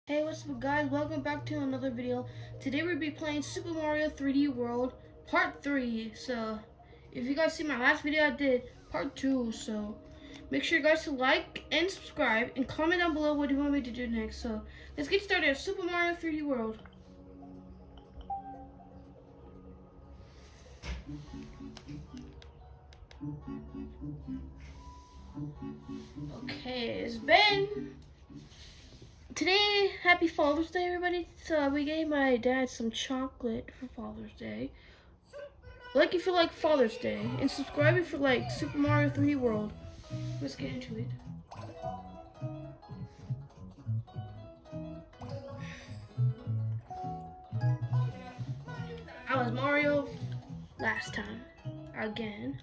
Hey, what's up guys? Welcome back to another video. Today we'll be playing Super Mario 3D World Part 3. So, if you guys see my last video, I did Part 2. So, make sure you guys to like and subscribe and comment down below what you want me to do next. So, let's get started. Super Mario 3D World. Okay, it's Ben. Today, happy Father's Day, everybody. So we gave my dad some chocolate for Father's Day. Like if you like Father's Day, and subscribe if you like Super Mario 3D World. Let's get into it. I was Mario last time, again.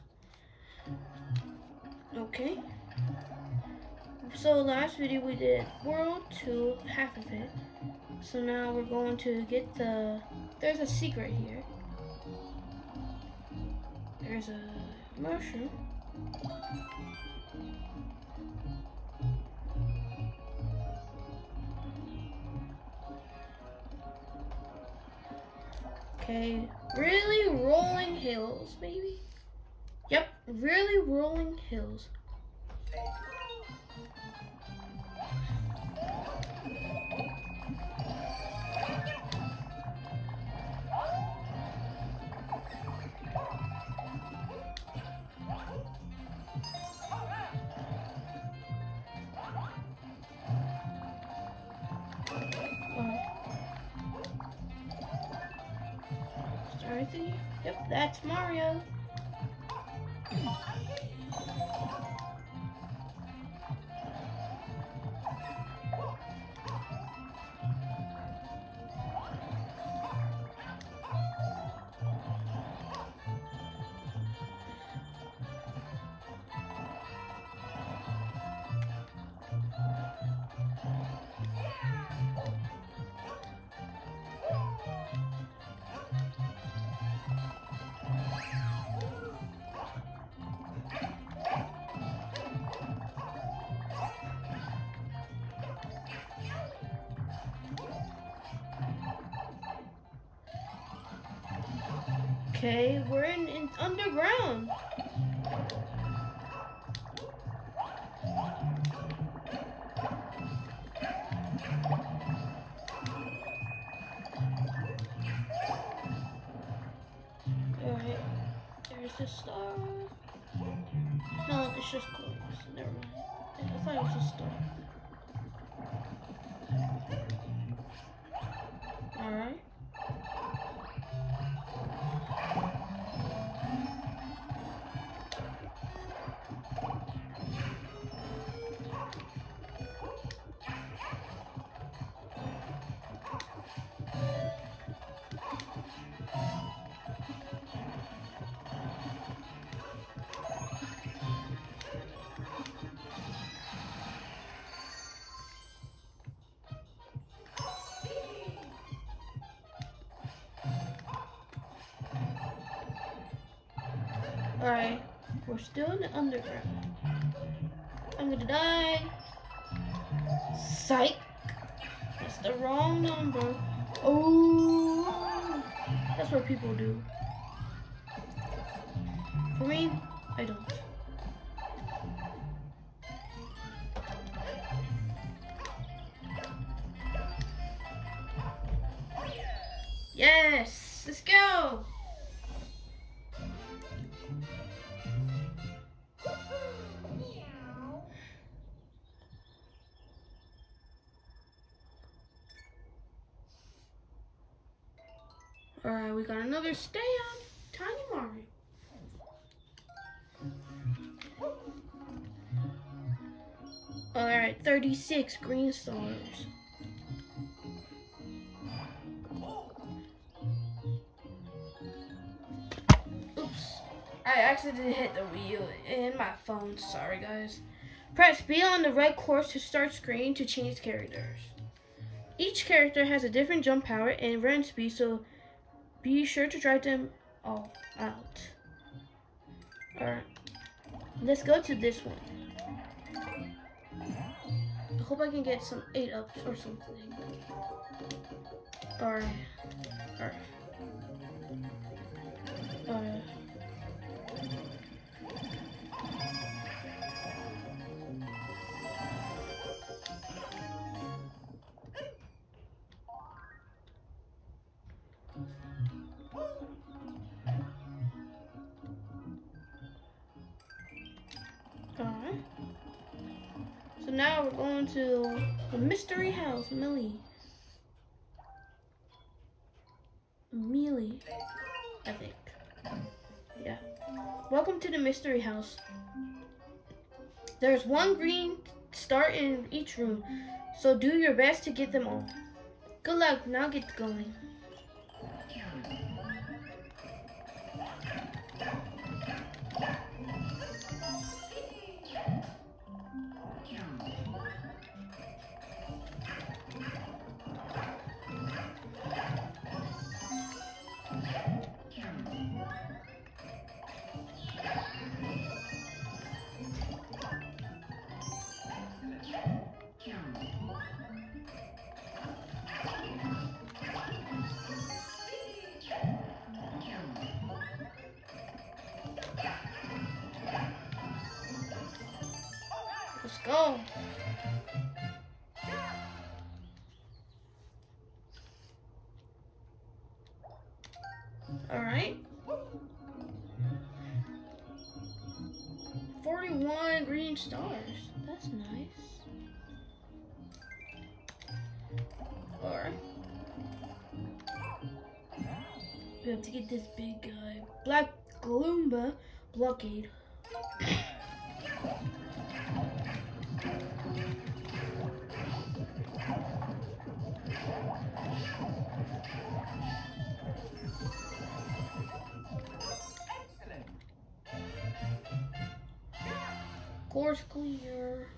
Okay. So last video we did World 2, half of it. So now we're going to get there's a secret here. There's a mushroom. Okay, really rolling hills, maybe? Yep, really rolling hills. Right there. Yep, that's Mario. Okay, we're in underground. Alright, there's the star. No, it's just coins. Never mind. I thought it was a star. Alright. Alright, we're still in the underground. I'm gonna die. Psych! That's the wrong number. Oh, that's what people do. For me, I don't. Yes, let's go. Alright, we got another stay on Tiny Mario. Alright, 36 green stars. Oops. I accidentally hit the wheel in my phone. Sorry, guys. Press B on the red course to start screen to change characters. Each character has a different jump power and run speed, so be sure to try them all out. Alright, let's go to this one. hope I can get some 8-ups or something. Alright. Alright. Alright. Alright. So now we're going to the mystery house, Millie, I think. Yeah. Welcome to the mystery house. There's one green star in each room, so do your best to get them all. Good luck. Now get going. Let's go. All right. 41 green stars. That's nice. All right. We have to get this big guy. Black Gloomba blockade. Course clear.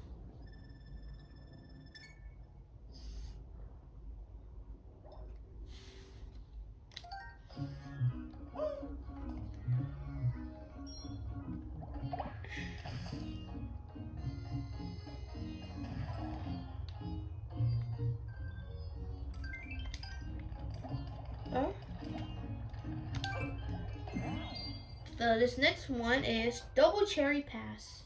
Oh. So this next one is Double Cherry Pass.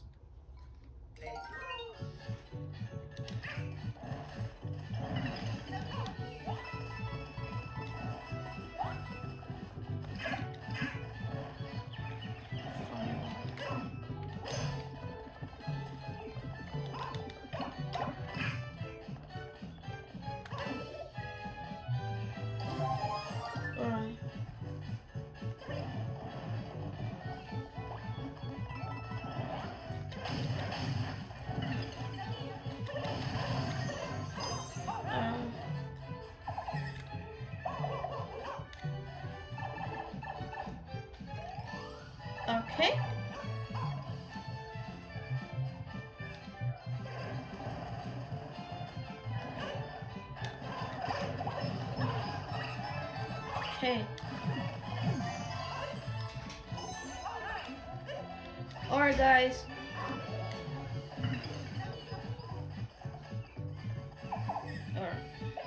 Okay. Okay. Alright, guys. Alright.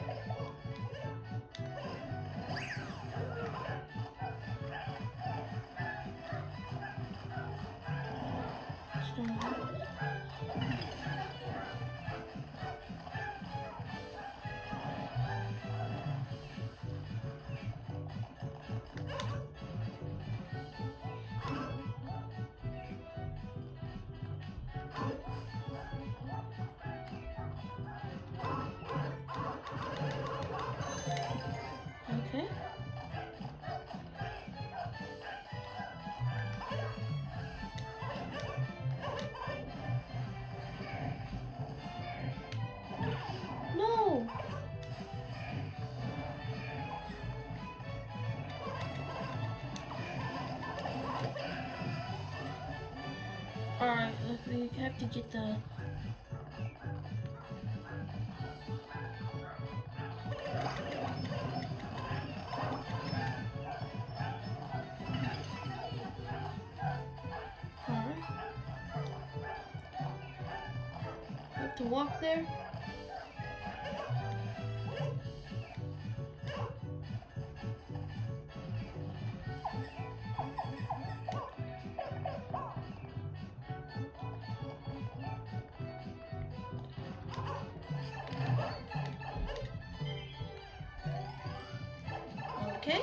Okay. No. Alright, we have to get the... Alright. We have to walk there. Okay.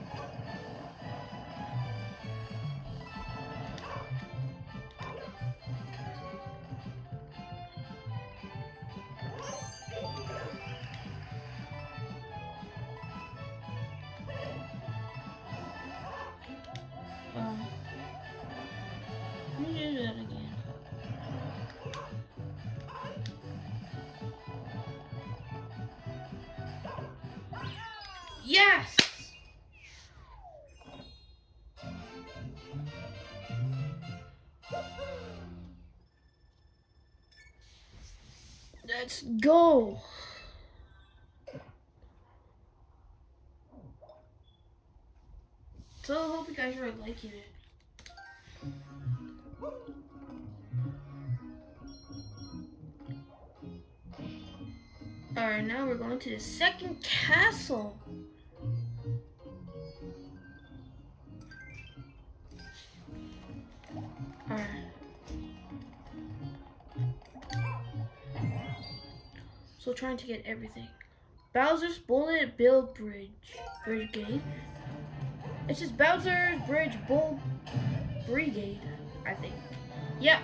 Let me do that again. Yes! Let's go! So I hope you guys are liking it. Alright, now we're going to the second castle. Alright. So trying to get everything. Bowser's Bullet Bill Brigade. It's just Bowser's Bridge Bull Brigade, I think. Yeah.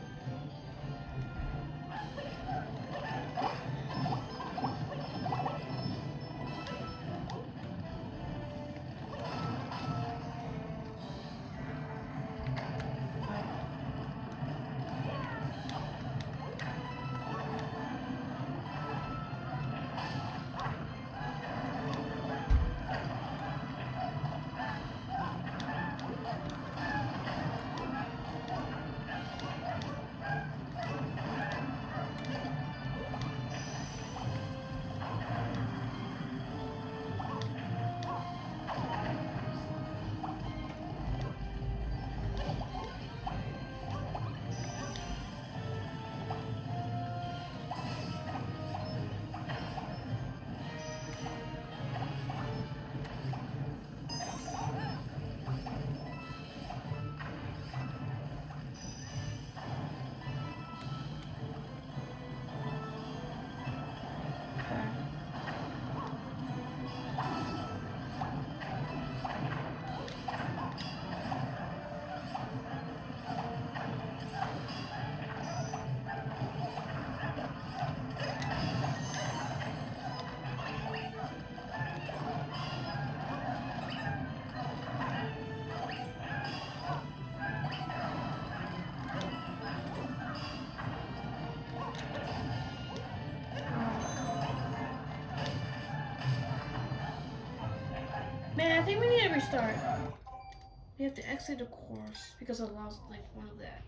Man, I think we need to restart. We have to exit the course because I lost like one of that.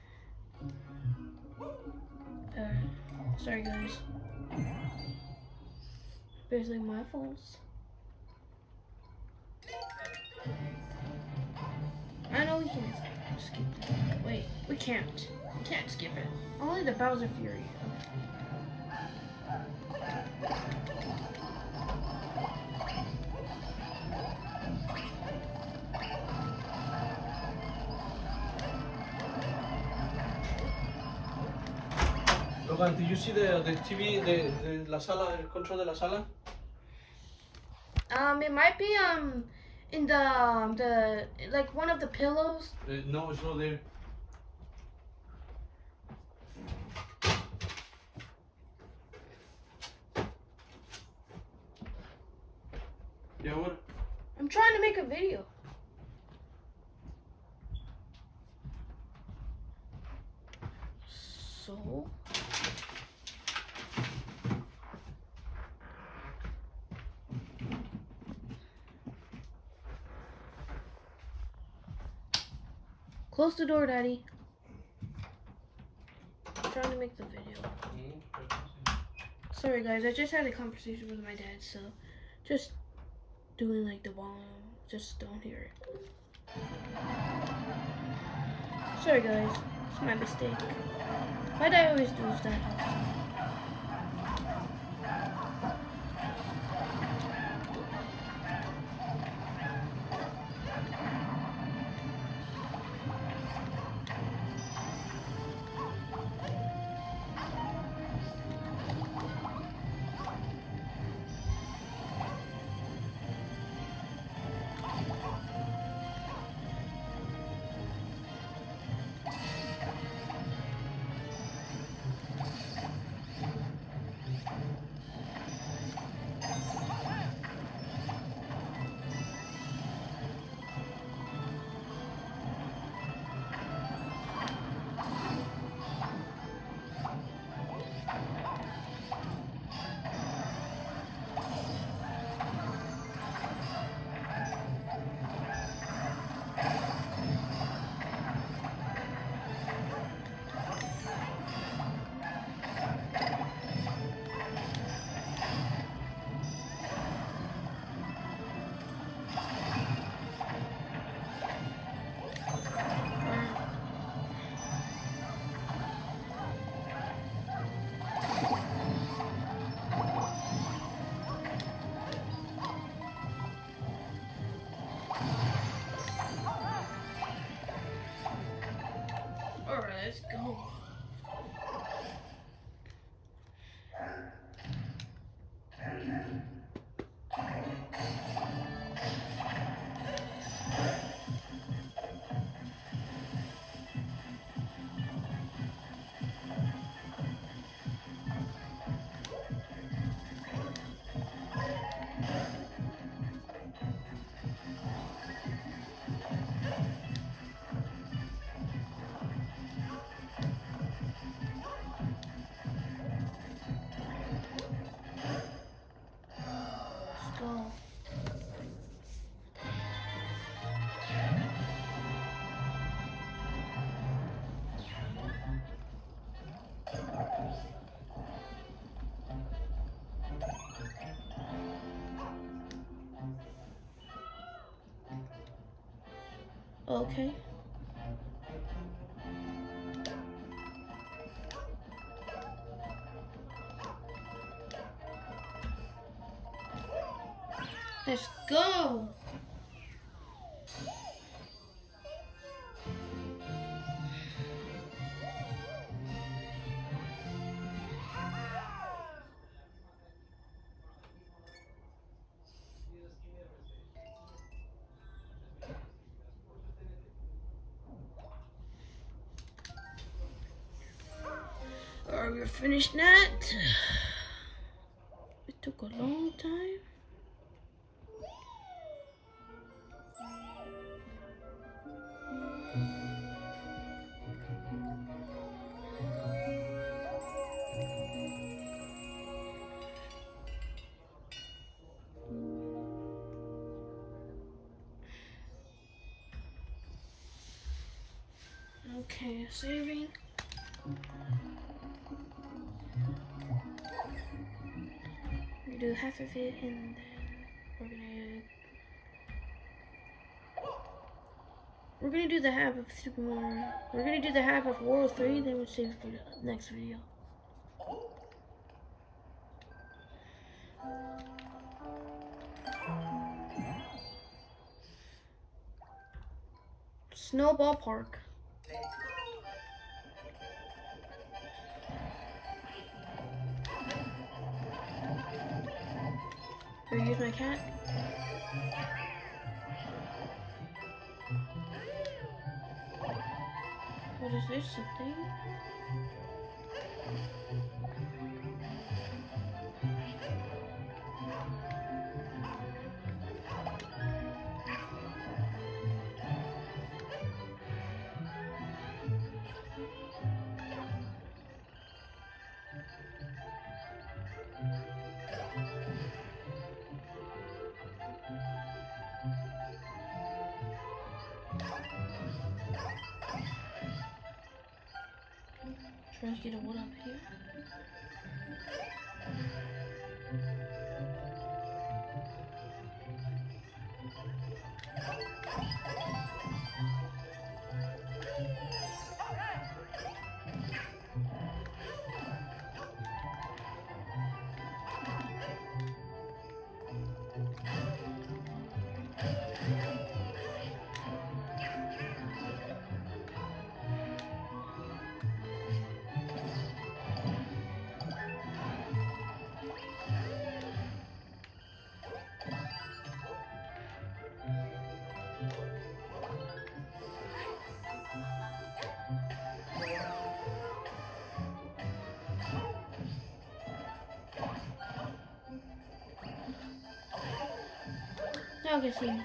Sorry guys. Basically my fault. I know we can skip it. Wait, we can't. We can't skip it. Only the Bowser Fury. Logan, did you see the TV, the la sala, el control de la sala? It might be in the like one of the pillows. No, it's not there. Yeah, what? I'm trying to make a video. So. Close the door, Daddy. I'm trying to make the video. Sorry, guys. I just had a conversation with my dad, so just doing like the volume. Just don't hear it. Sorry, guys. It's my mistake. My dad always does that. Let's go. Go. Okay. Let's go. Alright, we're finished that. It took a long time. Okay, saving. We do half of it, and then we're gonna do the half of Super Mario. We're gonna do the half of World 3, then we'll save it for the next video. Snowball Park. Or use my cat. What is this, something? Trying to get a wood up here. Now I can see.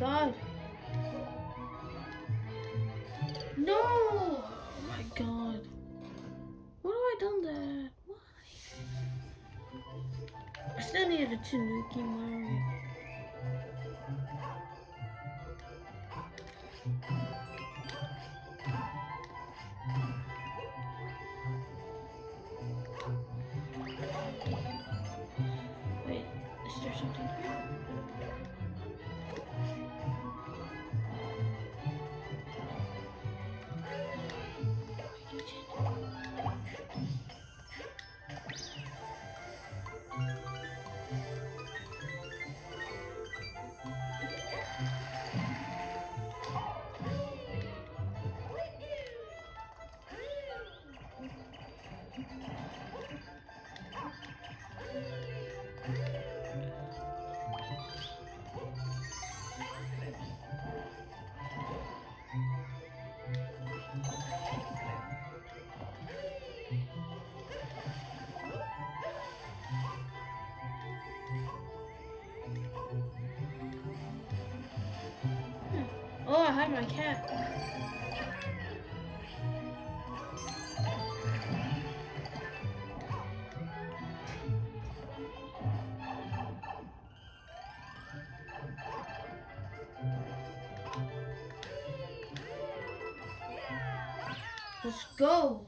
god. No! Oh my god. Why have I done that? Why? I still needed a Tanuki Mario. Wait, is there something here? Oh, I have my cat. Let's go.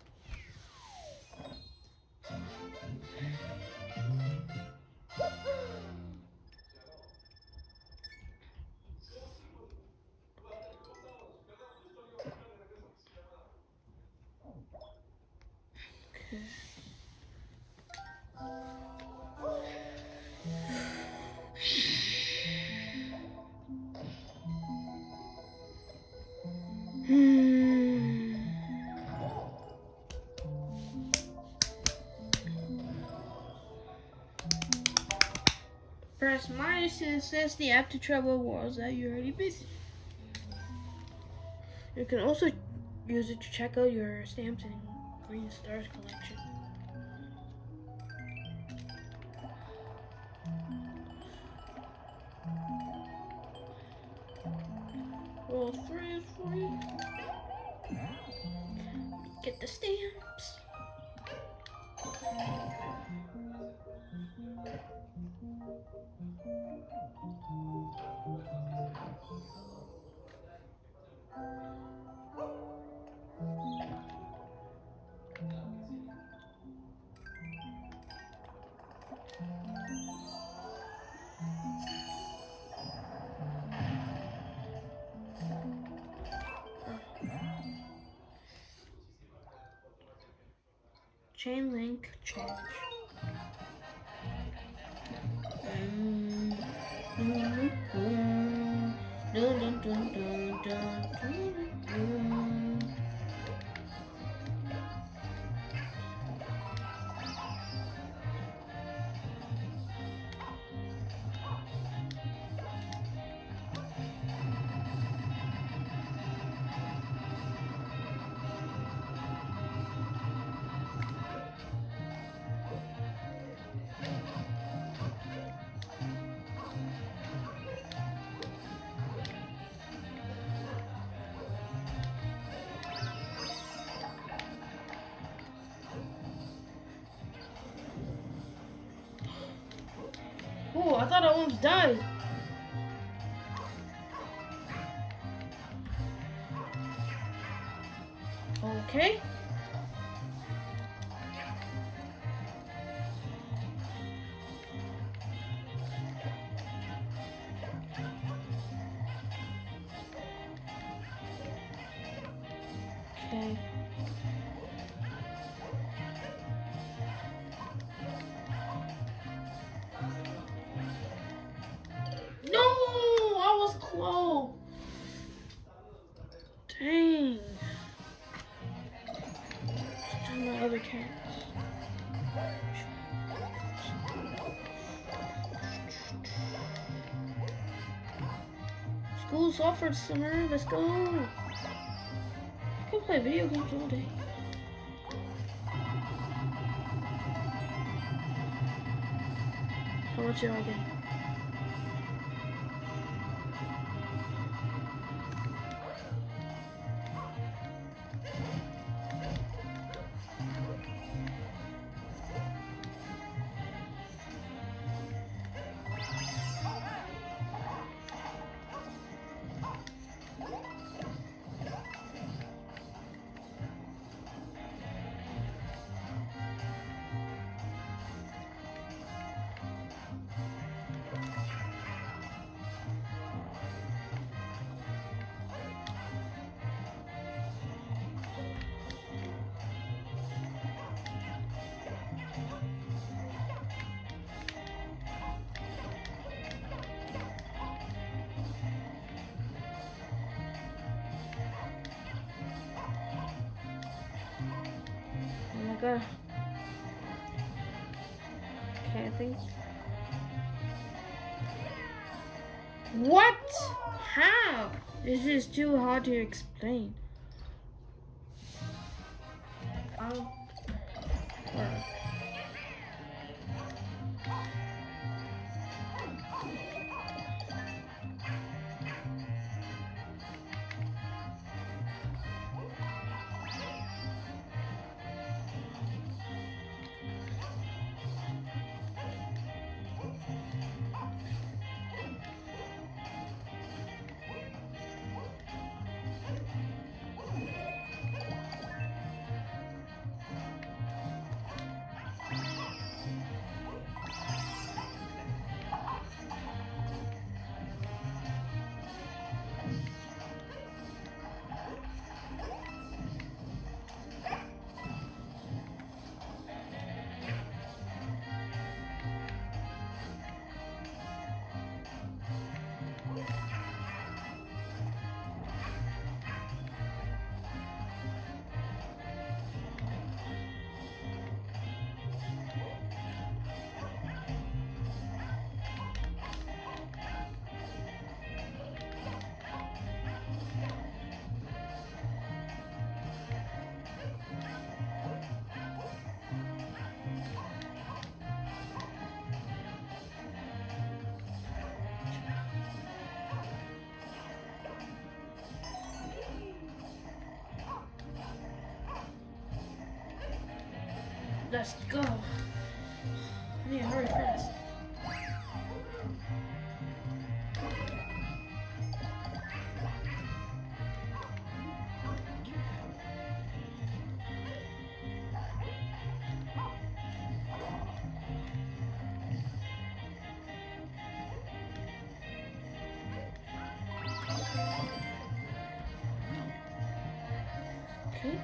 Press minus to assess the app to travel worlds that you already visit. You can also use it to check out your stamps and green stars collection. Roll 3 is free. Get the stamps. Chain link change. Oh, I thought I almost died. Okay. Okay. No, I was close. Dang. Let's do my other cats. School's off for the summer. Let's go. I can play video games all day. How much do I get? god. Okay, I think. What? How? This is too hard to explain. Let's go. I need to hurry fast. Okay.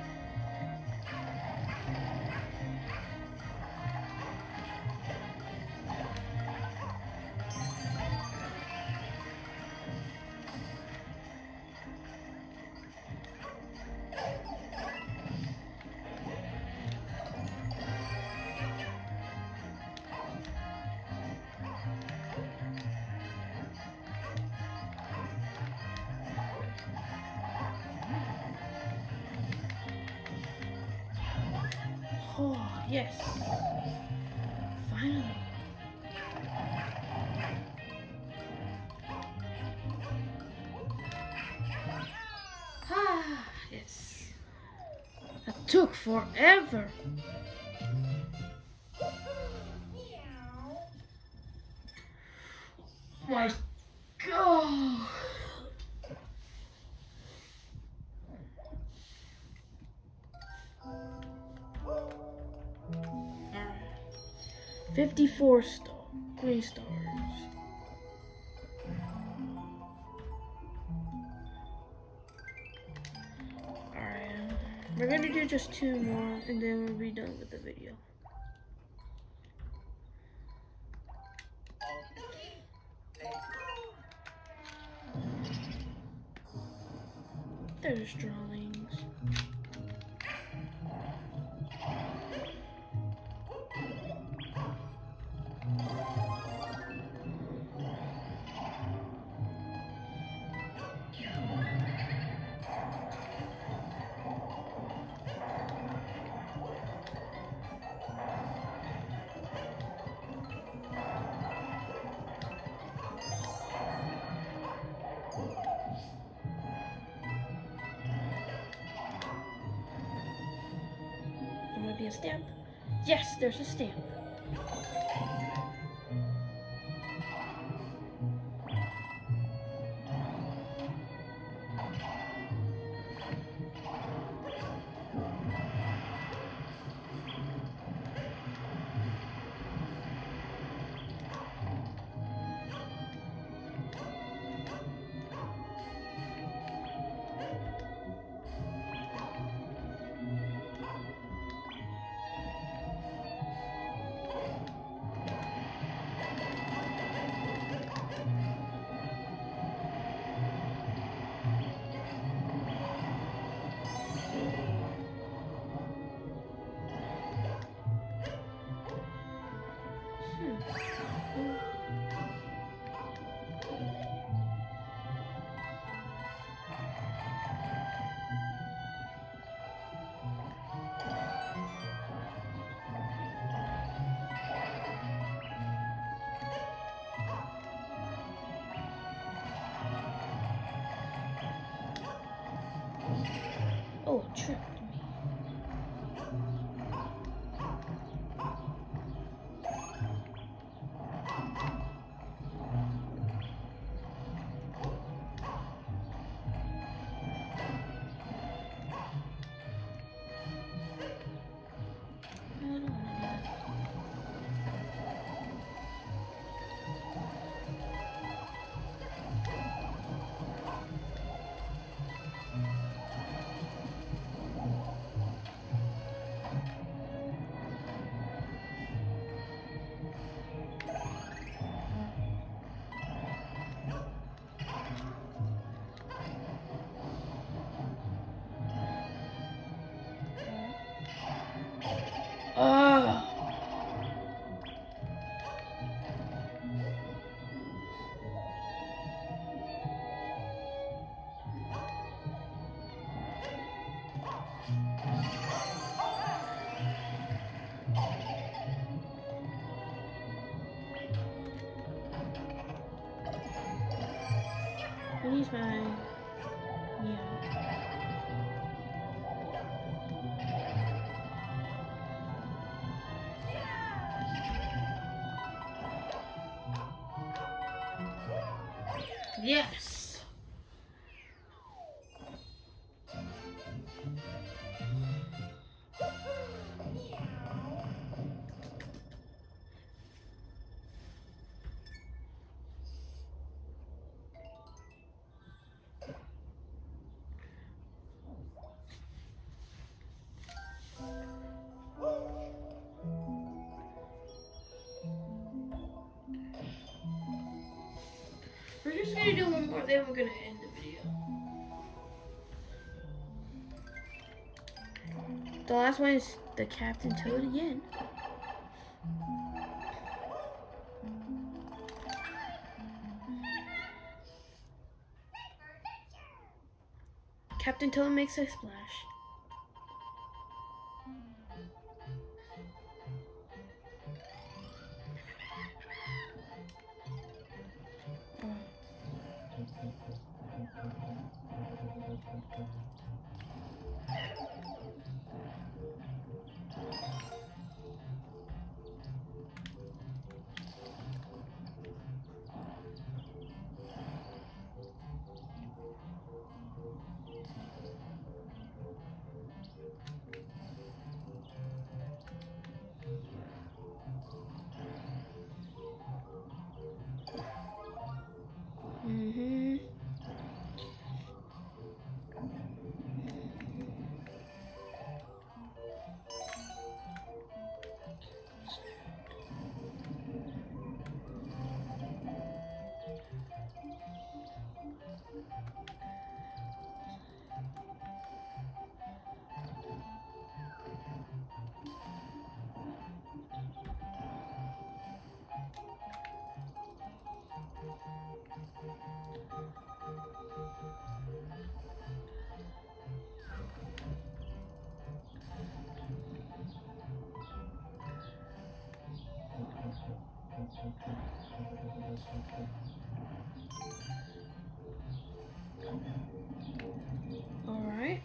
Oh, yes. Finally. Ah, yes. That took forever. My God. 54 green stars. Alright, we're gonna do just 2 more and then we'll be done with the video. There's drawings. Be a stamp. Yes, there's a stamp. Oh, it tricked me. I don't want to do that. I need my Yes. We're just gonna do one more, then we're gonna end the video. The last one is the Captain Toad again. Captain Toad makes a splash. All right.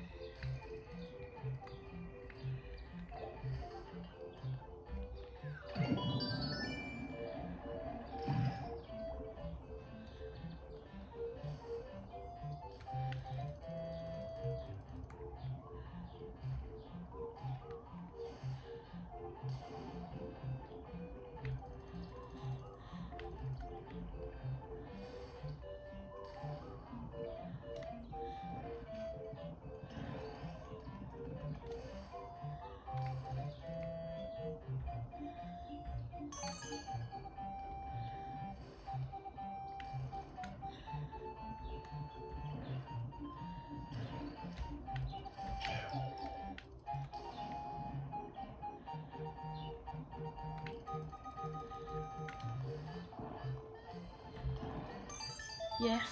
Yes.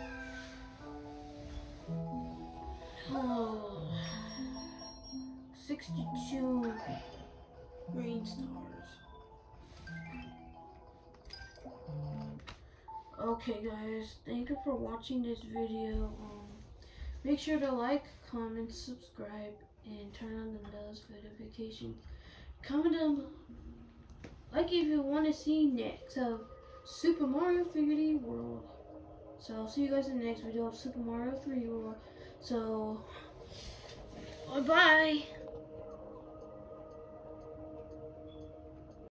Oh. 62 green stars. Okay guys, thank you for watching this video. Make sure to like, comment, subscribe, and turn on the bells notifications. Comment down like if you want to see next of Super Mario 3D World. So I'll see you guys in the next video of Super Mario 3D World. So bye bye.